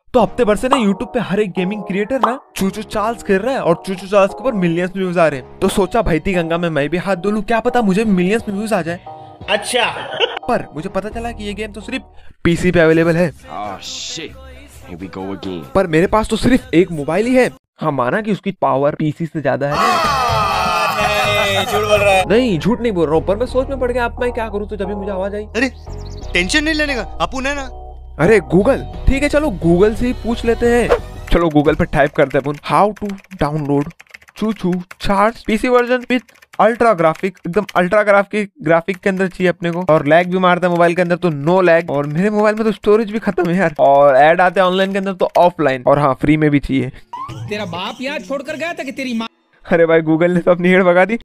तो हफ्ते भर से ना यूट्यूब पे हर एक गेमिंग क्रिएटर ना चूचू चार्ल्स खेल रहा है और चूचू चार्ल्स के ऊपर मिलियंस व्यूज आ रहे हैं। तो सोचा बहती गंगा में मैं भी हाथ धो लूं, क्या पता मुझे मिलियंस व्यूज आ जाए। अच्छा। पर मुझे पता चला कि ये गेम तो सिर्फ पीसी पे अवेलेबल है। Here we go again. पर मेरे पास तो सिर्फ एक मोबाइल ही है। हाँ, माना कि उसकी पावर पीसी से ज्यादा है। नहीं, झूठ बोल रहा है। नहीं, झूठ नहीं बोल रहा हूँ, पर मैं सोच में पड़ गया अब मैं क्या करूँ, तो जब भी मुझे आवाज आई। अरे टेंशन नहीं लेने का, अपुन है ना। अरे गूगल, ठीक है चलो गूगल से ही पूछ लेते हैं। चलो गूगल पे टाइप करते हैं अपन, how to download चूचू Charles PC version with ultra graphic. एकदम अल्ट्रा ग्राफिक के अंदर चाहिए अपने को, और लैग भी मारता है मोबाइल के अंदर तो नो लैग, और मेरे मोबाइल में तो स्टोरेज भी खत्म है यार, और ऐड आते हैं ऑनलाइन के अंदर तो ऑफलाइन, और हाँ फ्री में भी चाहिए। तेरा बाप यहाँ छोड़कर गया था कि तेरी माँ। अरे भाई गूगल ने तो अपनी हेड भगा दी।